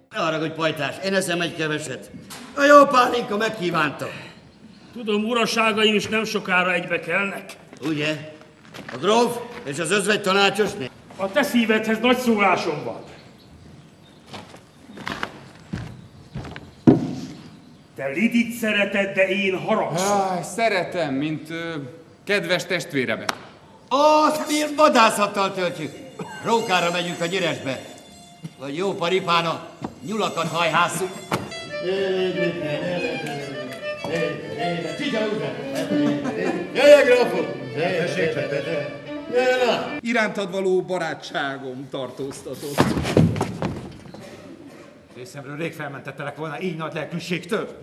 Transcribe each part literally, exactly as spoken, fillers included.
Ne haragudj, pajtás, én eszem egy keveset. A jó pálinka megkívánta. Tudom, uraságaim is nem sokára egybe kelnek. Ugye? A gróf és az özvegy tanácsosné? A te szívedhez nagy szólásom van. Te Lidit szereted, de én haragszom. Ah, szeretem, mint ö, kedves testvéremet. Azt mi vadászattal töltjük. Rókára megyünk a Nyiresbe. Vagy jó paripána, nyulakat hajhásszuk. Jöjjön, grófok! Jöjjön! Irántad való barátságom tartóztatott. Részemről rég felmentettelek volna így nagy lelkűségtől.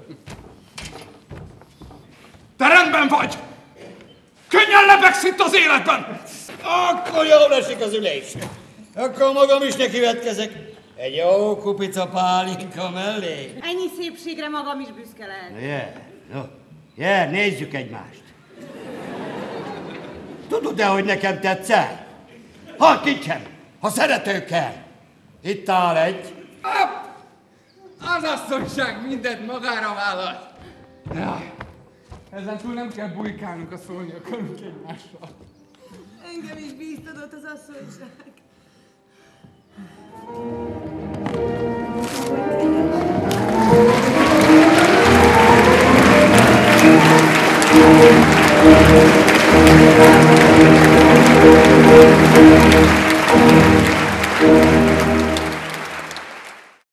Te rendben vagy! Könnyen lebegsz itt az életben! Akkor jól esik az ülés. Akkor magam is nekivetkezek. Egy jó kupica pálinka mellé. Ennyi szépségre magam is büszke lehet. Jel, no, jel, nézzük egymást. Tudod-e, hogy nekem tetszel? Ha kincsem, ha szeretőkkel. Itt áll egy. App! Az asszonyság mindent magára vállalt. Jaj, ezen túl nem kell bujkálnunk a szólnyakörünk egymással. Engem is bíztadott az asszonyság.